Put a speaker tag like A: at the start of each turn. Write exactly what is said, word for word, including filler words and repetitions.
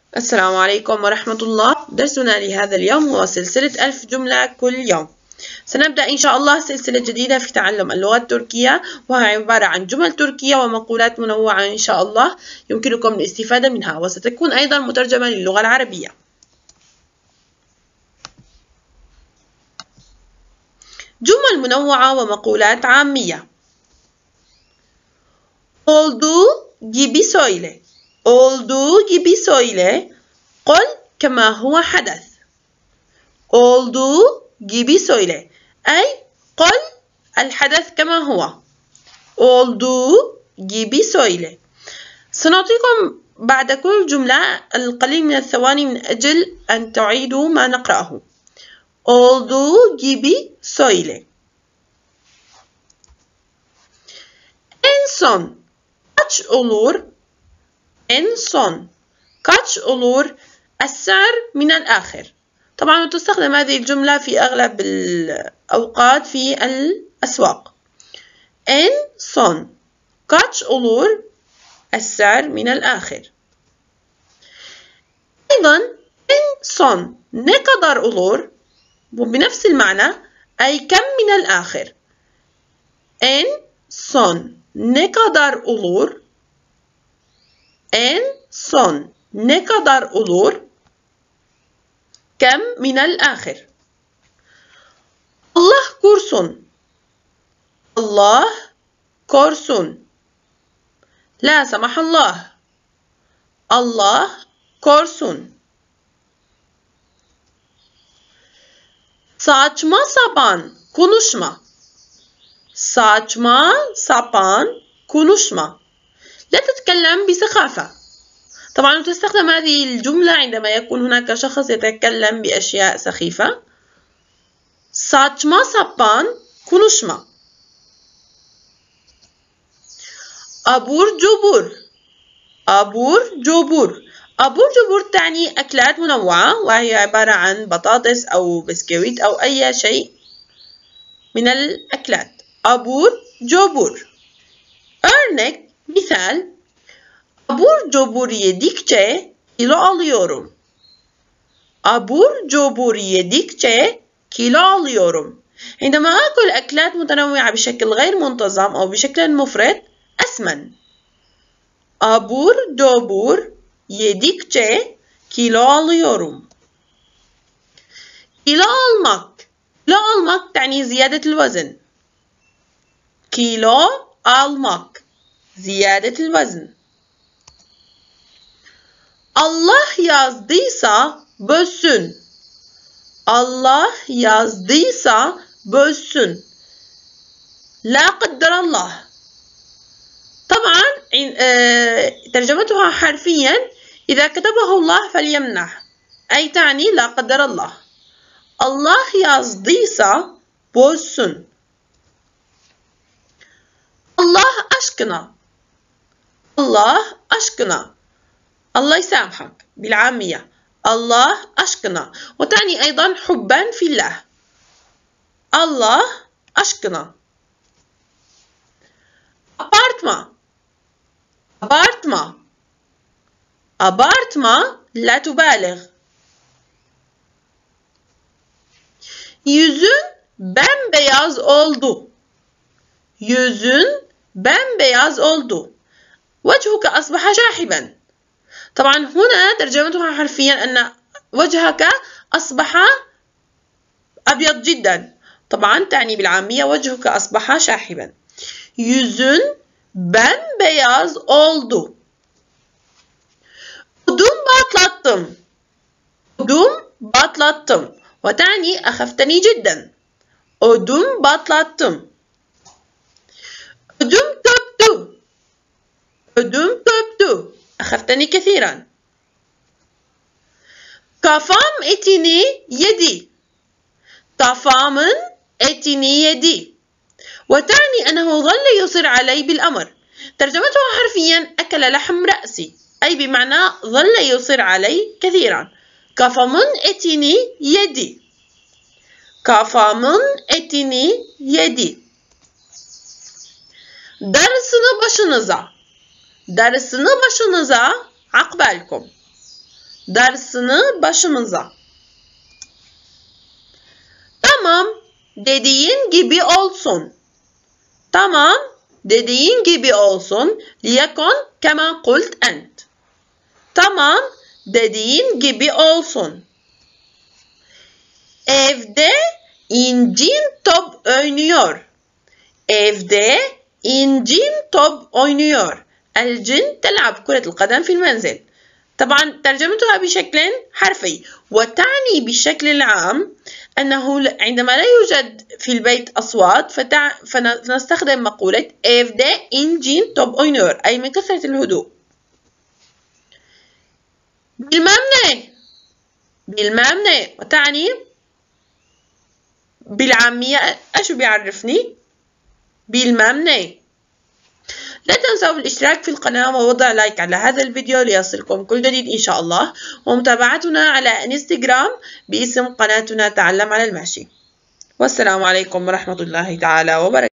A: السلام عليكم ورحمة الله. درسنا لهذا اليوم هو سلسلة ألف جملة كل يوم. سنبدأ إن شاء الله سلسلة جديدة في تعلم اللغة التركية، وهي عبارة عن جمل تركية ومقولات منوعة إن شاء الله يمكنكم الاستفادة منها، وستكون أيضا مترجمة للغة العربية. جمل منوعة ومقولات عامية. Olduğu gibi söyle. Olduğu gibi söyle. قل كما هو حدث. olduğu gibi söyle أي قل الحدث كما هو. olduğu gibi söyle. سنعطيكم بعد كل جملة القليل من الثواني من أجل أن تعيدوا ما نقرأه. olduğu gibi söyle. En son kaç olur? En son kaç olur؟ السعر من الآخر. طبعا تستخدم هذه الجملة في أغلب الأوقات في الأسواق. En son kaç olur؟ السعر من الآخر. أيضا en son ne kadar olur؟ وبنفس المعنى أي كم من الآخر. En son ne kadar olur؟ En son ne kadar olur؟ كم من الآخر. Allah korusun. Allah korusun. La samahallah. Allah korusun. Saçma sapan konuşma. saçma sapan konuşma. لا تتكلم بسخافة. طبعا تستخدم هذه الجملة عندما يكون هناك شخص يتكلم بأشياء سخيفة. saçma sapan konuşma. abur cubur. abur cubur. abur cubur تعني أكلات منوعة، وهي عبارة عن بطاطس أو بسكويت أو أي شيء من الأكلات. abur cubur. örnek مثال: abur cubur yedikçe kilo alıyorum. abur cubur yedikçe kilo alıyorum. عندما آكل أكلات متنوعة بشكل غير منتظم أو بشكل مفرط أسمن. abur cubur yedikçe kilo alıyorum. kilo almak. kilo almak تعني زيادة الوزن. kilo almak زيادة الوزن. Allah yazdıysa bölsün. Allah yazdıysa bölsün. لا قدر الله. طبعا ترجمتها حرفيا إذا كتبه الله فليمنح، أي تعني لا قدر الله. Allah yazdıysa bölsün. Allah aşkına. Allah aşkına. الله يسامحك بالعامية. الله aşkına. وتعني أيضا حبا في الله. الله aşkına. abartma. abartma. abartma لا تبالغ. yüzün bembeyaz oldu. yüzün bembeyaz oldu. وجهك أصبح شاحبا. طبعا هنا ترجمتها حرفيا أن وجهك أصبح أبيض جدا. طبعا تعني بالعامية وجهك أصبح شاحبا. yüzün bembeyaz oldu. ödüm batlattım. ödüm batlattım. وتعني أخفتني جدا. ödüm batlattım. ödüm köptü. ödüm köptü. أخفتني كثيرا. kafam etini yedi. kafamın etini yedi. وتعني أنه ظل يصر علي بالأمر. ترجمتها حرفيا أكل لحم رأسي، أي بمعنى ظل يصر علي كثيرا. kafamın etini yedi. kafamın etini yedi. darısını başınıza. darısını başınıza عقبالكم. dersini başımıza. Tamam, dediğin gibi olsun. Tamam, dediğin gibi olsun. Liyekun kema kult ent. Tamam, dediğin gibi olsun. Evde İncin top oynuyor. Evde İncin top oynuyor. الجن تلعب كرة القدم في المنزل. طبعا ترجمتها بشكل حرفي وتعني بالشكل العام أنه عندما لا يوجد في البيت أصوات فتع... فنستخدم مقولة evde incin top oynuyor أي من كثرة الهدوء. bilmem ne bilmem ne وتعني بالعامية أشو بيعرفني بالمم ne. لا تنسوا الاشتراك في القناة ووضع لايك على هذا الفيديو ليصلكم كل جديد إن شاء الله، ومتابعتنا على انستغرام باسم قناتنا تعلم على المحشي. والسلام عليكم ورحمة الله تعالى وبركاته.